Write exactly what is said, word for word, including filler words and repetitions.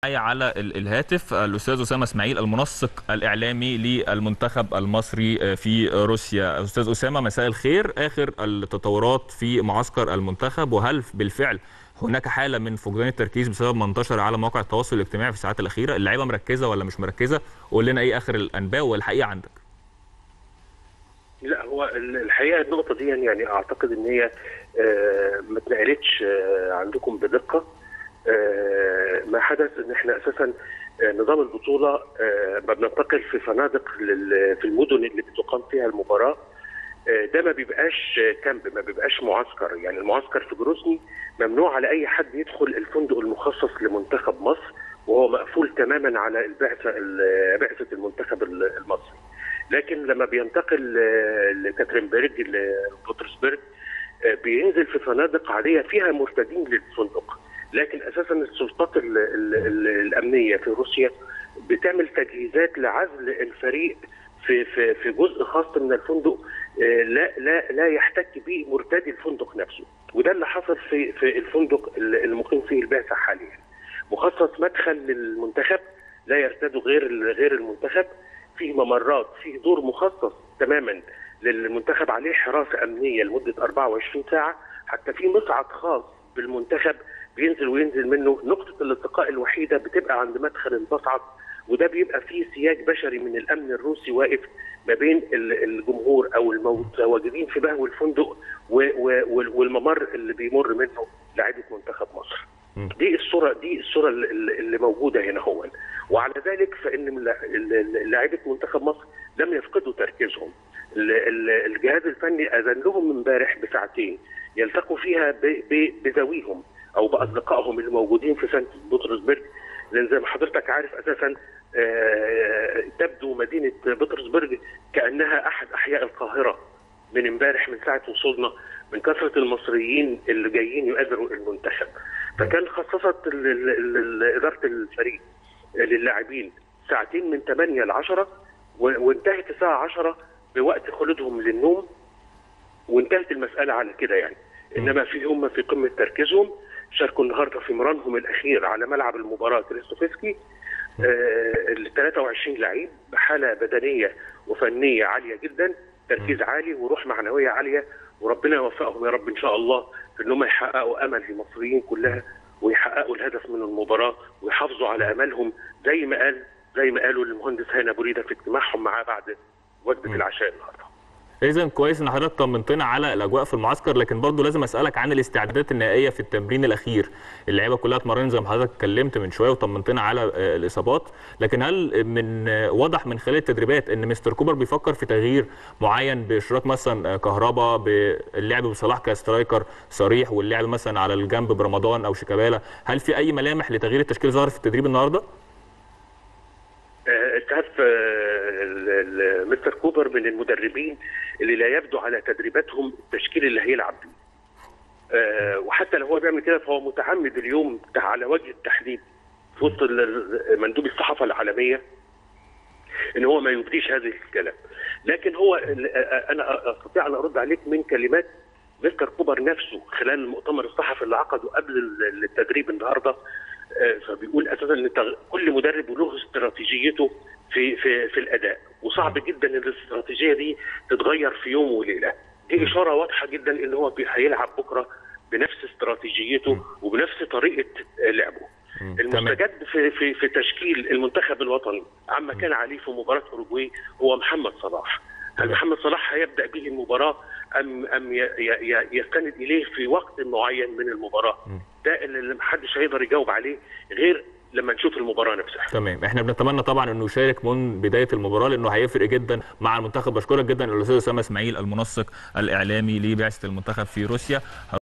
معايا على الهاتف الاستاذ اسامه اسماعيل المنسق الاعلامي للمنتخب المصري في روسيا. استاذ اسامه مساء الخير، اخر التطورات في معسكر المنتخب، وهل بالفعل هناك حاله من فقدان التركيز بسبب ما انتشر على مواقع التواصل الاجتماعي في الساعات الاخيره؟ اللعيبه مركزه ولا مش مركزه؟ وقول لنا ايه اخر الانباء والحقيقه عندك. لا، هو الحقيقه النقطه دي يعني اعتقد ان هي ما اتنقلتش عندكم بدقه. ما حدث ان احنا اساسا نظام البطوله ما بننتقل في فنادق في المدن اللي بتقام فيها المباراه، ده ما بيبقاش كامب، ما بيبقاش معسكر. يعني المعسكر في جروزني ممنوع على اي حد يدخل الفندق المخصص لمنتخب مصر، وهو مقفول تماما على البعثه بعثه المنتخب المصري. لكن لما بينتقل لكاترينبرج لبطرسبرج بينزل في فنادق عاديه فيها مرتدين للفندق، لكن اساسا السلطات ال ال ال الامنيه في روسيا بتعمل تجهيزات لعزل الفريق في في في جزء خاص من الفندق لا لا لا يحتك به مرتدي الفندق نفسه، وده اللي حصل في في الفندق المقيم فيه البعثه حاليا. مخصص مدخل للمنتخب لا يرتده غير غير المنتخب، فيه ممرات، فيه دور مخصص تماما للمنتخب عليه حراسه امنيه لمده أربعة وعشرين ساعه، حتى في مصعد خاص بالمنتخب بينزل وينزل منه. نقطه الالتقاء الوحيده بتبقى عند مدخل المصعد، وده بيبقى فيه سياج بشري من الامن الروسي واقف ما بين الجمهور او المتواجدين في بهو الفندق والممر اللي بيمر منه لاعيبه منتخب مصر. دي الصوره دي الصوره اللي موجوده هنا هو. وعلى ذلك فان لاعيبه منتخب مصر لم يفقدوا تركيزهم. الجهاز الفني اذن لهم امبارح بساعتين يلتقوا فيها بذويهم او باصدقائهم اللي موجودين في سانت بطرسبرج، لان زي ما حضرتك عارف اساسا تبدو مدينه بطرسبرج كانها احد احياء القاهره من امبارح، من ساعه وصولنا، من كثره المصريين اللي جايين يؤازروا المنتخب. فكان خصصت اداره الفريق للاعبين ساعتين من ثمانية ل عشرة، وانتهت الساعه عشرة بوقت خلودهم للنوم، وانتهت المساله على كده يعني. انما في هم في قمه تركيزهم، شاركوا النهارده في مرانهم الاخير على ملعب المباراه كريستوفسكي ال ثلاثة وعشرين لعيب بحاله بدنيه وفنيه عاليه جدا، تركيز عالي وروح معنويه عاليه، وربنا يوفقهم يا رب ان شاء الله في ان هم يحققوا امل المصريين كلها، ويحققوا الهدف من المباراه، ويحافظوا على املهم زي ما قال زي ما قالوا للمهندس هاني ابو ريده في اجتماعهم معاه بعد وجبه العشاء النهارده. إذن كويس إن حضرتك طمنتنا على الأجواء في المعسكر، لكن برضه لازم أسألك عن الاستعدادات النهائية في التمرين الأخير. اللعيبة كلها اتمرنت زي ما حضرتك اتكلمت من شوية وطمنتنا على الإصابات، لكن هل من واضح من خلال التدريبات إن مستر كوبر بيفكر في تغيير معين بإشراك مثلا كهربا، باللعب بصلاح كسترايكر صريح، واللعب مثلا على الجنب برمضان أو شيكابالا؟ هل في أي ملامح لتغيير التشكيل ظهر في التدريب النهارده؟ انت عارف مستر كوبر من المدربين اللي لا يبدو على تدريباتهم التشكيل اللي هيلعب بيه، أه وحتى لو هو بيعمل كده فهو متعمد اليوم على وجه التحديد في وسط مندوب الصحافه العالميه ان هو ما يبديش هذا الكلام. لكن هو انا استطيع ان ارد عليك من كلمات مستر كوبر نفسه خلال المؤتمر الصحفي اللي عقده قبل التدريب النهارده. فبيقول اساسا ان كل مدرب له استراتيجيته في في في الاداء، وصعب جدا ان الاستراتيجيه دي تتغير في يوم وليله. دي اشاره واضحه جدا ان هو هيلعب بكره بنفس استراتيجيته وبنفس طريقه لعبه. المستجد في في في تشكيل المنتخب الوطني عما كان عليه في مباراه اوروجواي هو محمد صلاح. هل محمد صلاح هيبدا به المباراه ام ام يستند اليه في وقت معين من المباراه؟ ده اللي محدش هيقدر يجاوب عليه غير لما نشوف المباراه نفسها. تمام، احنا بنتمنى طبعا انه يشارك من بدايه المباراه لانه هيفرق جدا مع المنتخب. بشكرك جدا الاستاذ اسامه اسماعيل المنسق الاعلامي لبعثه المنتخب في روسيا.